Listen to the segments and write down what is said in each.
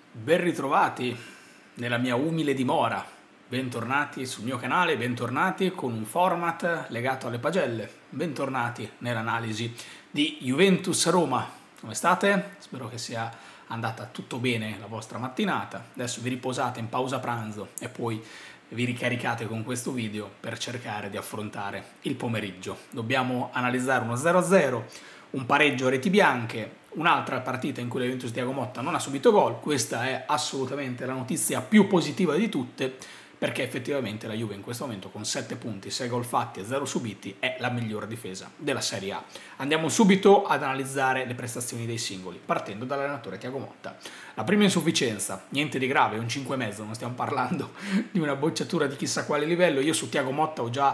Ben ritrovati nella mia umile dimora, bentornati sul mio canale, bentornati con un format legato alle pagelle, bentornati nell'analisi di Juventus-Roma. Come state? Spero che sia andata tutto bene la vostra mattinata. Adesso vi riposate in pausa pranzo e poi vi ricaricate con questo video per cercare di affrontare il pomeriggio. Dobbiamo analizzare uno 0-0, un pareggio a reti bianche, un'altra partita in cui la Juventus di Thiago Motta non ha subito gol. Questa è assolutamente la notizia più positiva di tutte, perché effettivamente la Juve in questo momento con 7 punti, 6 gol fatti e 0 subiti è la migliore difesa della Serie A. Andiamo subito ad analizzare le prestazioni dei singoli, partendo dall'allenatore Thiago Motta. La prima insufficienza, niente di grave, un 5,5, non stiamo parlando di una bocciatura di chissà quale livello. Io su Thiago Motta ho già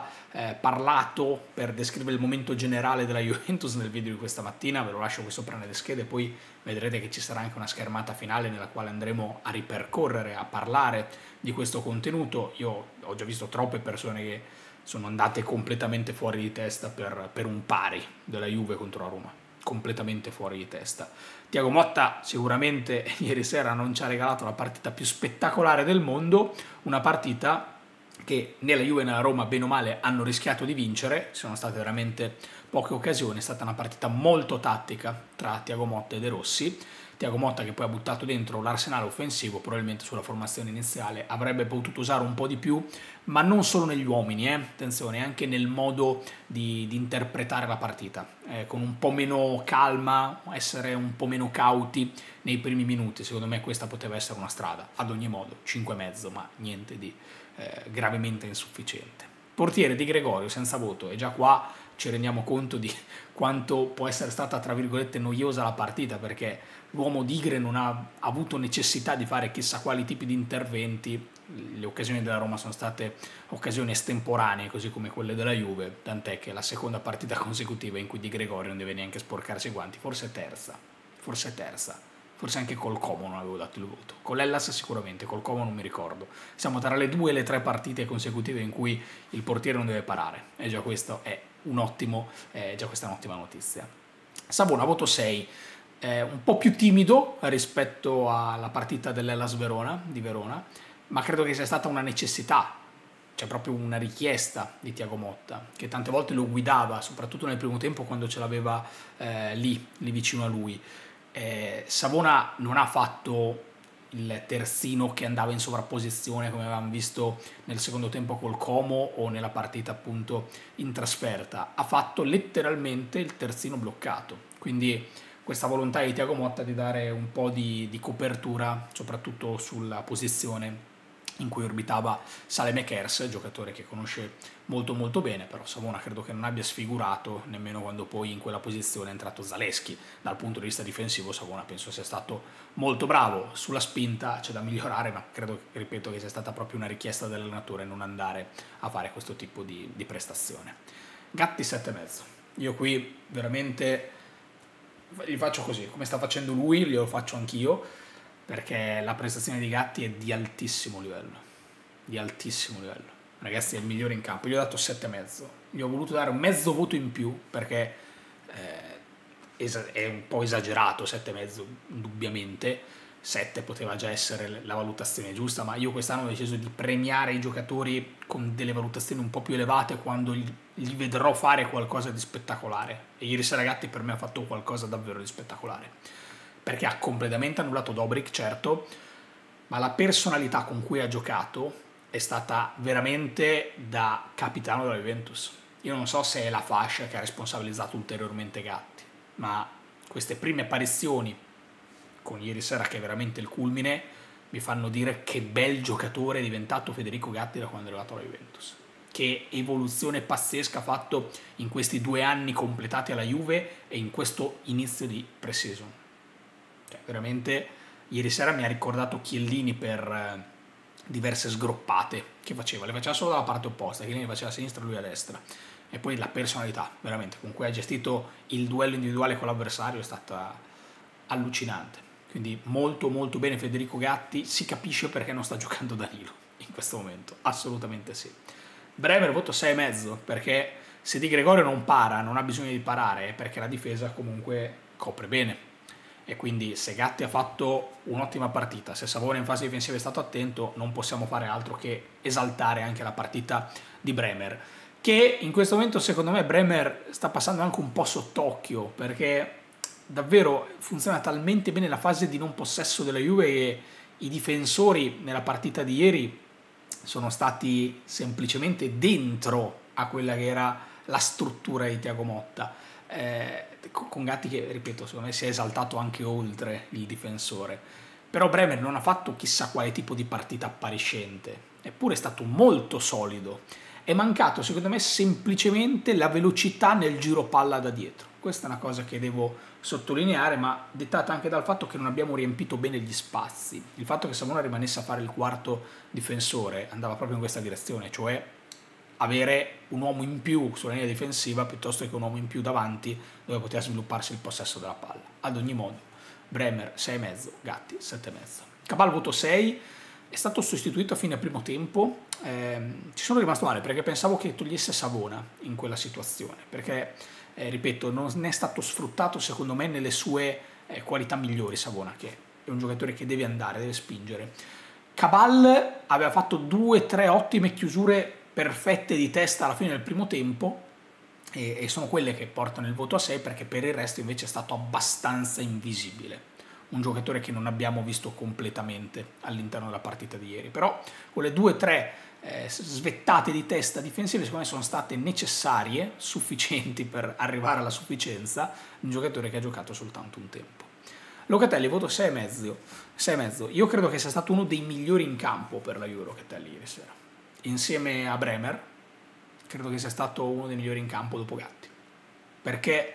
parlato per descrivere il momento generale della Juventus nel video di questa mattina, ve lo lascio qui sopra nelle schede, poi vedrete che ci sarà anche una schermata finale nella quale andremo a ripercorrere, a parlare di questo contenuto. Io ho già visto troppe persone che sono andate completamente fuori di testa per un pari della Juve contro la Roma, completamente fuori di testa. Thiago Motta sicuramente ieri sera non ci ha regalato la partita più spettacolare del mondo, una partita che né la Juve né la Roma bene o male hanno rischiato di vincere, sono state veramente poche occasioni, è stata una partita molto tattica tra Thiago Motta e De Rossi. Thiago Motta, che poi ha buttato dentro l'arsenale offensivo, probabilmente sulla formazione iniziale avrebbe potuto usare un po' di più, ma non solo negli uomini, attenzione, anche nel modo di interpretare la partita, con un po' meno calma, essere un po' meno cauti nei primi minuti. Secondo me questa poteva essere una strada. Ad ogni modo 5,5, ma niente di gravemente insufficiente. Portiere Di Gregorio senza voto, e già qua ci rendiamo conto di quanto può essere stata tra virgolette noiosa la partita, perché l'uomo Digre non ha avuto necessità di fare chissà quali tipi di interventi. Le occasioni della Roma sono state occasioni estemporanee, così come quelle della Juve, tant'è che la seconda partita consecutiva in cui Di Gregorio non deve neanche sporcarsi i guanti, forse terza, forse anche col Como non avevo dato il voto, con l'Hellas sicuramente, col Como non mi ricordo. Siamo tra le 2 e le 3 partite consecutive in cui il portiere non deve parare, e già questo è già questa è un'ottima notizia. Savona voto 6, un po' più timido rispetto alla partita dell'Hellas di Verona, ma credo che sia stata una necessità, c'è proprio una richiesta di Thiago Motta, che tante volte lo guidava, soprattutto nel primo tempo quando ce l'aveva lì vicino a lui. Savona non ha fatto il terzino che andava in sovrapposizione come avevamo visto nel secondo tempo col Como o nella partita appunto in trasferta, ha fatto letteralmente il terzino bloccato, quindi questa volontà di Thiago Motta di dare un po' di copertura soprattutto sulla posizione in cui orbitava Saelemaekers, giocatore che conosce molto bene, però Savona credo che non abbia sfigurato nemmeno quando poi in quella posizione è entrato Zalewski. Dal punto di vista difensivo Savona penso sia stato molto bravo, sulla spinta c'è da migliorare, ma credo, ripeto, che sia stata proprio una richiesta dell'allenatore non andare a fare questo tipo di prestazione. Gatti 7,5, io qui veramente gli faccio così, come sta facendo lui glielo faccio anch'io, perché la prestazione di Gatti è di altissimo livello, ragazzi, è il migliore in campo. Gli ho dato 7,5, gli ho voluto dare un mezzo voto in più perché è un po' esagerato 7,5, indubbiamente 7 poteva già essere la valutazione giusta, ma io quest'anno ho deciso di premiare i giocatori con delle valutazioni un po' più elevate quando gli vedrò fare qualcosa di spettacolare, e ieri sera Gatti per me ha fatto qualcosa davvero di spettacolare, perché ha completamente annullato Dobric, certo, ma la personalità con cui ha giocato è stata veramente da capitano della Juventus. Io non so se è la fascia che ha responsabilizzato ulteriormente Gatti, ma queste prime apparizioni, con ieri sera che è veramente il culmine, mi fanno dire che bel giocatore è diventato Federico Gatti da quando è arrivato alla Juventus. Che evoluzione pazzesca ha fatto in questi 2 anni completati alla Juve e in questo inizio di pre-season. Cioè, veramente ieri sera mi ha ricordato Chiellini per diverse sgroppate che faceva, le faceva solo dalla parte opposta, Chiellini faceva a sinistra e lui a destra, e poi la personalità veramente con cui ha gestito il duello individuale con l'avversario è stata allucinante. Quindi molto bene Federico Gatti, si capisce perché non sta giocando Danilo in questo momento, assolutamente sì. Bremer voto 6,5, perché se Di Gregorio non para, non ha bisogno di parare, perché la difesa comunque copre bene. e quindi se Gatti ha fatto un'ottima partita, se Savona in fase difensiva è stato attento, non possiamo fare altro che esaltare anche la partita di Bremer, che in questo momento secondo me Bremer sta passando anche un po' sott'occhio, perché davvero funziona talmente bene la fase di non possesso della Juve che i difensori nella partita di ieri sono stati semplicemente dentro a quella che era la struttura di Thiago Motta, con Gatti che, ripeto, secondo me si è esaltato anche oltre il difensore. Però Bremer non ha fatto chissà quale tipo di partita appariscente, eppure è stato molto solido. È mancato secondo me semplicemente la velocità nel giro palla da dietro. Questa è una cosa che devo sottolineare, ma dettata anche dal fatto che non abbiamo riempito bene gli spazi. Il fatto che Savona rimanesse a fare il quarto difensore andava proprio in questa direzione, cioè avere un uomo in più sulla linea difensiva piuttosto che un uomo in più davanti dove poteva svilupparsi il possesso della palla. Ad ogni modo, Bremer 6,5, Gatti 7,5. Cabal voto 6, è stato sostituito a fine primo tempo. Ci sono rimasto male perché pensavo che togliesse Savona in quella situazione, perché ripeto, non è stato sfruttato secondo me nelle sue qualità migliori Savona, che è un giocatore che deve andare, deve spingere. Cabal aveva fatto 2-3 ottime chiusure perfette di testa alla fine del primo tempo e sono quelle che portano il voto a 6, perché per il resto invece è stato abbastanza invisibile. Un giocatore che non abbiamo visto completamente all'interno della partita di ieri, però quelle 2-3 svettate di testa difensive secondo me sono state necessarie, sufficienti per arrivare alla sufficienza, un giocatore che ha giocato soltanto un tempo. Locatelli voto 6,5. Io credo che sia stato uno dei migliori in campo per la Juve Locatelli ieri sera, insieme a Bremer. Credo che sia stato uno dei migliori in campo dopo Gatti, perché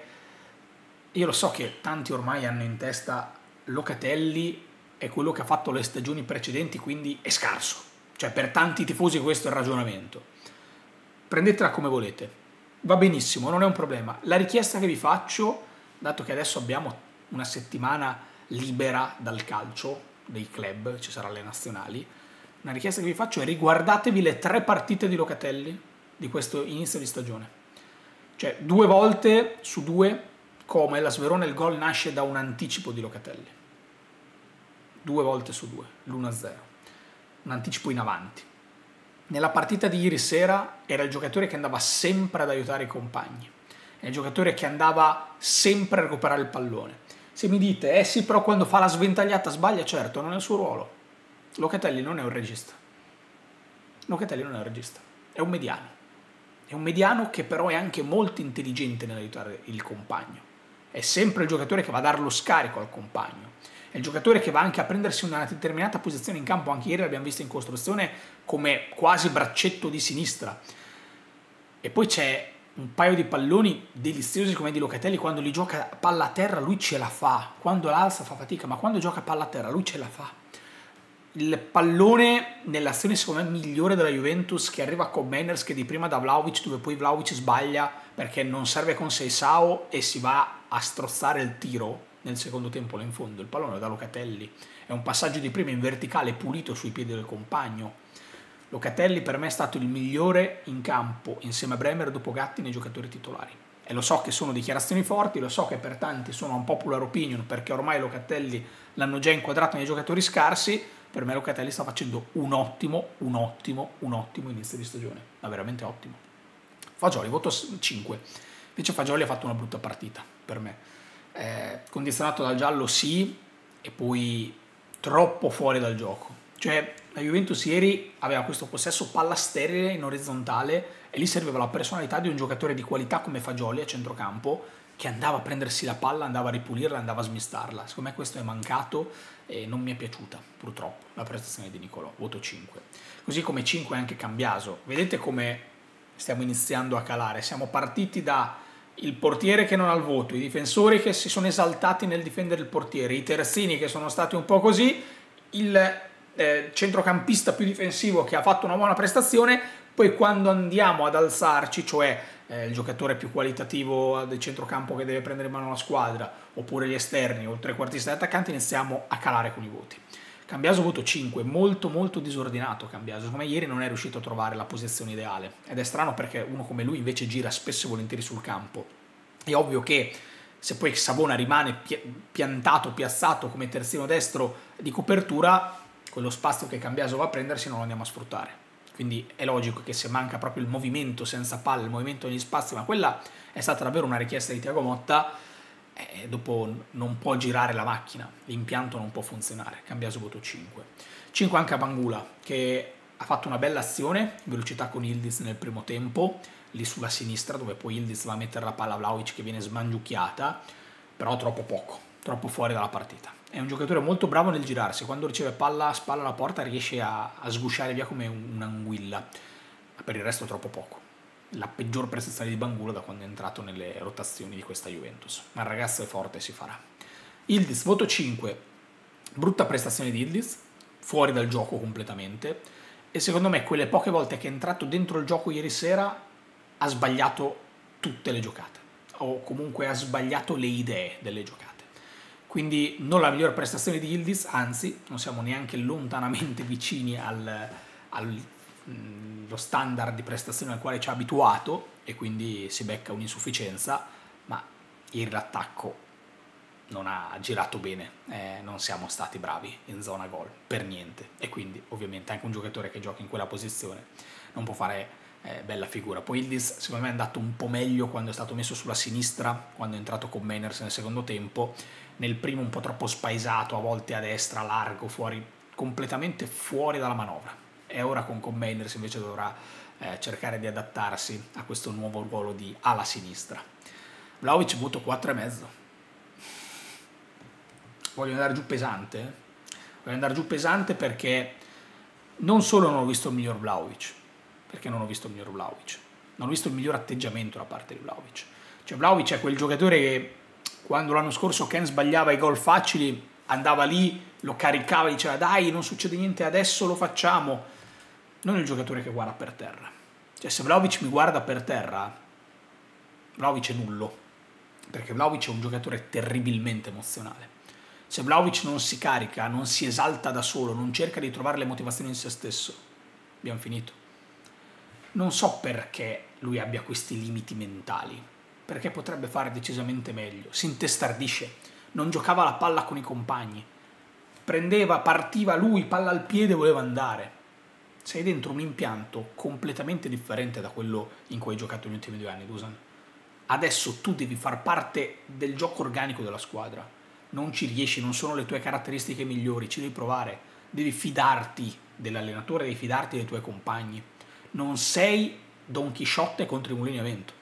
io lo so che tanti ormai hanno in testa Locatelli è quello che ha fatto le stagioni precedenti, quindi è scarso. Cioè per tanti tifosi questo è il ragionamento. Prendetela come volete, va benissimo, non è un problema. La richiesta che vi faccio, dato che adesso abbiamo una settimana libera dal calcio, dei club, ci saranno le nazionali, una richiesta che vi faccio è: riguardatevi le 3 partite di Locatelli di questo inizio di stagione. Cioè 2 volte su 2, come la Sverona, il gol nasce da un anticipo di Locatelli. 2 volte su 2, l'1-0. Un anticipo in avanti. Nella partita di ieri sera era il giocatore che andava sempre ad aiutare i compagni. È il giocatore che andava sempre a recuperare il pallone. Se mi dite, sì, però quando fa la sventagliata sbaglia, certo, non è il suo ruolo. Locatelli non è un regista. Locatelli non è un regista, è un mediano. È un mediano che però è anche molto intelligente nell'aiutare il compagno. È sempre il giocatore che va a dare lo scarico al compagno. È il giocatore che va anche a prendersi una determinata posizione in campo. Anche ieri l'abbiamo visto in costruzione come quasi braccetto di sinistra. E poi c'è un paio di palloni deliziosi come di Locatelli. Quando li gioca palla a terra lui ce la fa, quando l'alza fa fatica, ma quando gioca palla a terra lui ce la fa. Il pallone nell'azione secondo me migliore della Juventus, che arriva con Menners che di prima da Vlahovic, dove poi Vlahovic sbaglia perché non serve con Seisao e si va a strozzare il tiro nel secondo tempo là in fondo. Il pallone è da Locatelli, è un passaggio di prima in verticale pulito sui piedi del compagno. Locatelli per me è stato il migliore in campo insieme a Bremer dopo Gatti nei giocatori titolari. E lo so che sono dichiarazioni forti, lo so che per tanti sono un popular opinion, perché ormai Locatelli l'hanno già inquadrato nei giocatori scarsi. Per me Locatelli sta facendo un ottimo inizio di stagione, ma veramente ottimo. Fagioli, voto 5. Invece Fagioli ha fatto una brutta partita, per me. Condizionato dal giallo sì, e poi troppo fuori dal gioco. Cioè la Juventus ieri aveva questo possesso palla sterile in orizzontale e lì serviva la personalità di un giocatore di qualità come Fagioli a centrocampo, che andava a prendersi la palla, andava a ripulirla, andava a smistarla. Secondo me questo è mancato e non mi è piaciuta, purtroppo, la prestazione di Nicolò, voto 5. Così come 5 anche Cambiaso. Vedete come stiamo iniziando a calare. Siamo partiti da il portiere che non ha il voto, i difensori che si sono esaltati nel difendere il portiere, i terzini che sono stati un po' così, il centrocampista più difensivo che ha fatto una buona prestazione. Poi quando andiamo ad alzarci, cioè il giocatore più qualitativo del centrocampo che deve prendere in mano la squadra, oppure gli esterni o il trequartista e attaccanti, iniziamo a calare con i voti. Cambiaso voto 5, molto disordinato Cambiaso. Secondo me ieri non è riuscito a trovare la posizione ideale, ed è strano perché uno come lui invece gira spesso e volentieri sul campo. È ovvio che Se poi Savona rimane piantato, piazzato come terzino destro di copertura, quello spazio che Cambiaso va a prendersi non lo andiamo a sfruttare. Quindi è logico che se manca proprio il movimento senza palla, il movimento negli spazi, ma quella è stata davvero una richiesta di Thiago Motta, dopo non può girare la macchina, l'impianto non può funzionare. Cambiaso voto 5. 5 anche a Bangula, che ha fatto una bella azione, velocità con Yildiz nel primo tempo, lì sulla sinistra, dove poi Yildiz va a mettere la palla a Vlahovic che viene smangiucchiata, però troppo poco, troppo fuori dalla partita. È un giocatore molto bravo nel girarsi, quando riceve palla a spalla alla porta riesce a sgusciare via come un'anguilla, ma per il resto troppo poco. La peggior prestazione di Bangula da quando è entrato nelle rotazioni di questa Juventus, ma il ragazzo è forte e si farà. Yildiz, voto 5, brutta prestazione di Yildiz, fuori dal gioco completamente, e secondo me quelle poche volte che è entrato dentro il gioco ieri sera ha sbagliato tutte le giocate, o comunque ha sbagliato le idee delle giocate. Quindi non la miglior prestazione di Yildiz, anzi non siamo neanche lontanamente vicini allo standard di prestazione al quale ci ha abituato, e quindi si becca un'insufficienza, ma ieri l'attacco non ha girato bene, non siamo stati bravi in zona gol, per niente, e quindi ovviamente anche un giocatore che gioca in quella posizione non può fare bella figura. Poi Yildiz secondo me è andato un po' meglio quando è stato messo sulla sinistra, quando è entrato con Meiners nel secondo tempo, nel primo un po' troppo spaesato, a volte a destra, largo, fuori, completamente fuori dalla manovra, e ora con Meiners invece dovrà cercare di adattarsi a questo nuovo ruolo di ala sinistra. Vlahovic voto 4,5. Voglio andare giù pesante, voglio andare giù pesante perché non solo non ho visto il miglior Vlahovic, non ho visto il miglior atteggiamento da parte di Vlahovic. Cioè Vlahovic è quel giocatore che quando l'anno scorso Ken sbagliava i gol facili andava lì, lo caricava e diceva dai non succede niente, adesso lo facciamo. Non è il giocatore che guarda per terra. Cioè se Vlahovic mi guarda per terra, Vlahovic è nullo, perché Vlahovic è un giocatore terribilmente emozionale. Se Vlahovic non si carica, non si esalta da solo, non cerca di trovare le motivazioni in se stesso, abbiamo finito. Non so perché lui abbia questi limiti mentali, perché potrebbe fare decisamente meglio. Si intestardisce, non giocava la palla con i compagni, prendeva, partiva lui, palla al piede, voleva andare. Sei dentro un impianto completamente differente da quello in cui hai giocato negli ultimi 2 anni, Dusan. Adesso tu devi far parte del gioco organico della squadra. Non ci riesci, non sono le tue caratteristiche migliori, ci devi provare. Devi fidarti dell'allenatore, devi fidarti dei tuoi compagni. Non sei Don Chisciotte contro i mulini a vento.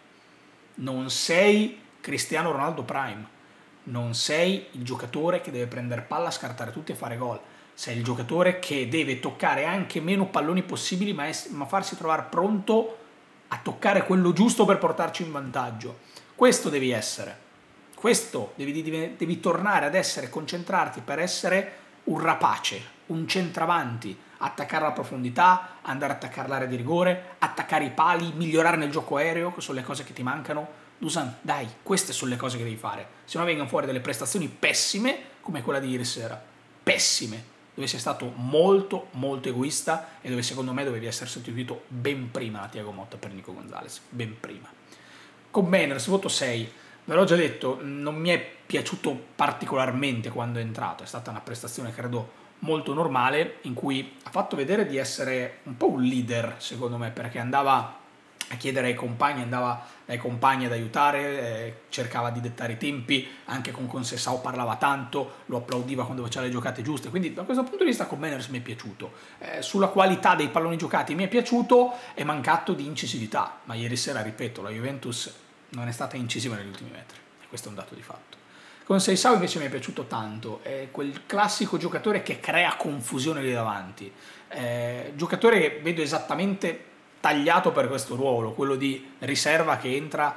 Non sei Cristiano Ronaldo Prime. Non sei il giocatore che deve prendere palla, scartare tutti e fare gol. Sei il giocatore che deve toccare anche meno palloni possibili, ma farsi trovare pronto a toccare quello giusto per portarci in vantaggio. Questo devi essere. Questo devi tornare ad essere, concentrarti per essere un rapace, un centravanti, attaccare la profondità, andare a attaccare l'area di rigore, attaccare i pali, migliorare nel gioco aereo, che sono le cose che ti mancano. Dusan, dai, queste sono le cose che devi fare, se no vengono fuori delle prestazioni pessime come quella di ieri sera, pessime, dove sei stato molto molto egoista e dove secondo me dovevi essere sostituito ben prima da Thiago Motta per Nico Gonzalez, ben prima. Con Meiners, voto 6, ve l'ho già detto, non mi è piaciuto particolarmente quando è entrato, è stata una prestazione credo molto normale, in cui ha fatto vedere di essere un po' un leader secondo me, perché andava a chiedere ai compagni, andava dai compagni ad aiutare, cercava di dettare i tempi, anche con Conceição parlava tanto, lo applaudiva quando faceva le giocate giuste, quindi da questo punto di vista con Meiners mi è piaciuto. Sulla qualità dei palloni giocati mi è piaciuto, è mancato di incisività, ma ieri sera, ripeto, la Juventus non è stata incisiva negli ultimi metri, e questo è un dato di fatto. Conceição invece mi è piaciuto tanto, è quel classico giocatore che crea confusione lì davanti, giocatore che vedo esattamente tagliato per questo ruolo, quello di riserva che entra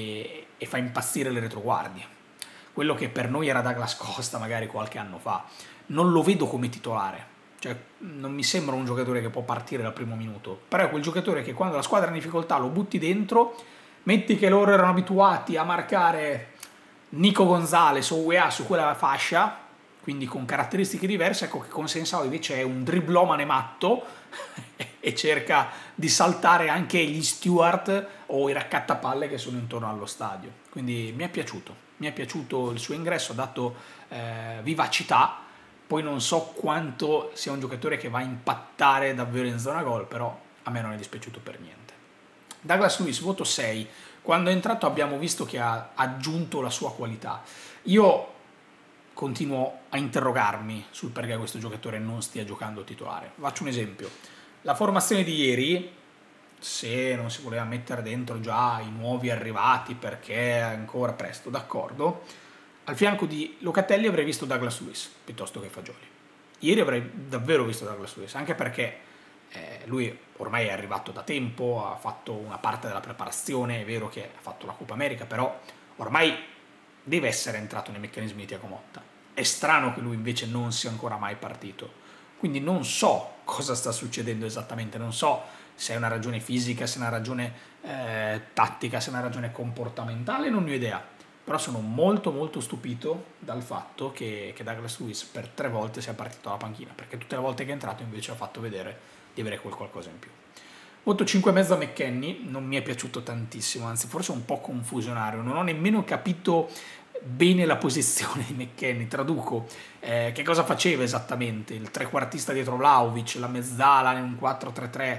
e fa impazzire le retroguardie, quello che per noi era Douglas Costa magari qualche anno fa. Non lo vedo come titolare, cioè non mi sembra un giocatore che può partire dal primo minuto, però è quel giocatore che quando la squadra è in difficoltà lo butti dentro, metti che loro erano abituati a marcare Nico Gonzalez o UEA su quella fascia, quindi con caratteristiche diverse, ecco che Conceição invece è un driblomane matto e cerca di saltare anche gli steward o i raccattapalle che sono intorno allo stadio. Quindi mi è piaciuto il suo ingresso, ha dato vivacità. Poi non so quanto sia un giocatore che va a impattare davvero in zona gol, però a me non è dispiaciuto per niente. Douglas Luiz, voto 6. Quando è entrato abbiamo visto che ha aggiunto la sua qualità. Io continuo a interrogarmi sul perché questo giocatore non stia giocando titolare. Faccio un esempio. La formazione di ieri, se non si voleva mettere dentro già i nuovi arrivati perché è ancora presto, d'accordo, al fianco di Locatelli avrei visto Douglas Luiz piuttosto che Fagioli. Ieri avrei davvero visto Douglas Luiz, anche perché lui ormai è arrivato da tempo, ha fatto una parte della preparazione, è vero che ha fatto la Coppa America, però ormai deve essere entrato nei meccanismi di Thiago Motta. È strano che lui invece non sia ancora mai partito. Quindi non so cosa sta succedendo esattamente, non so se è una ragione fisica, se è una ragione tattica, se è una ragione comportamentale, non ne ho idea. Però sono molto molto stupito dal fatto che Douglas Luiz per 3 volte sia partito dalla panchina, perché tutte le volte che è entrato invece ha fatto vedere di avere quel qualcosa in più. Voto 5,5 a McKennie, non mi è piaciuto tantissimo, anzi forse un po' confusionario, non ho nemmeno capito bene la posizione di McKennie. Traduco, che cosa faceva esattamente? Il trequartista dietro Vlahovic, la mezzala in un 4-3-3,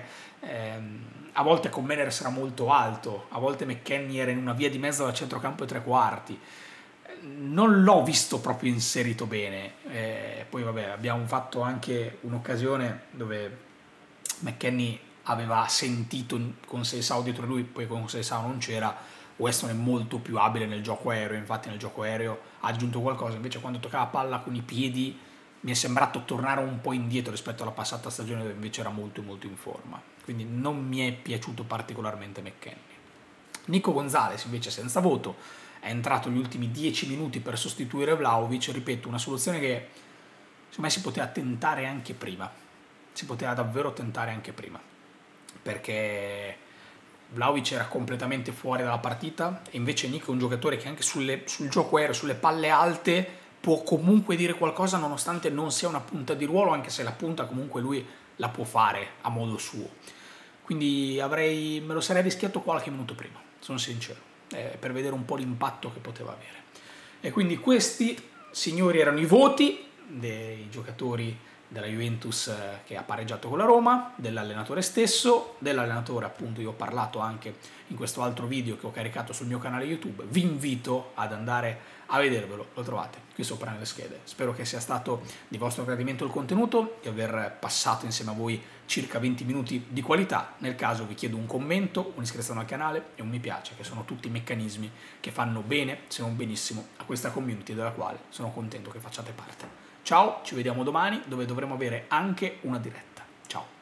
a volte con Meners era molto alto, a volte McKennie era in una via di mezzo da centrocampo e tre quarti. Non l'ho visto proprio inserito bene. Poi vabbè, abbiamo fatto anche un'occasione dove McKennie aveva sentito con Seisao dietro lui, poi con Seisao non c'era. Weston è molto più abile nel gioco aereo, infatti nel gioco aereo ha aggiunto qualcosa, invece quando toccava palla con i piedi mi è sembrato tornare un po' indietro rispetto alla passata stagione dove invece era molto molto in forma, quindi non mi è piaciuto particolarmente McKennie. Nico Gonzalez invece senza voto, è entrato gli ultimi 10 minuti per sostituire Vlahovic, ripeto, una soluzione che secondo me si poteva tentare anche prima, si poteva davvero tentare anche prima, perché Vlahovic era completamente fuori dalla partita e invece Nico è un giocatore che anche sul gioco aereo, sulle palle alte può comunque dire qualcosa nonostante non sia una punta di ruolo, anche se la punta comunque lui la può fare a modo suo. Quindi me lo sarei rischiato qualche minuto prima, sono sincero, per vedere un po' l'impatto che poteva avere. E quindi questi, signori, erano i voti dei giocatori della Juventus che ha pareggiato con la Roma, dell'allenatore stesso, dell'allenatore appunto io ho parlato anche in questo altro video che ho caricato sul mio canale YouTube, vi invito ad andare a vedervelo, lo trovate qui sopra nelle schede. Spero che sia stato di vostro gradimento il contenuto, di aver passato insieme a voi circa 20 minuti di qualità. Nel caso vi chiedo un commento, un'iscrizione al canale e un mi piace, che sono tutti meccanismi che fanno bene, se non benissimo, a questa community della quale sono contento che facciate parte. Ciao, ci vediamo domani dove dovremo avere anche una diretta. Ciao!